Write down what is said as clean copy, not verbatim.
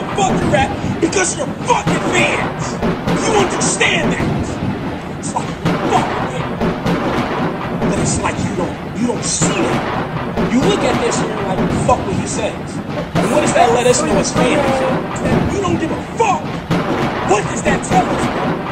fucking rap because you're fucking fans. You understand that? It's like fucking it. But it's like you don't see it. You look at this and you're like, fuck what he says. And what does that let us know as fans? You don't give a fuck. What does that tell us, bro?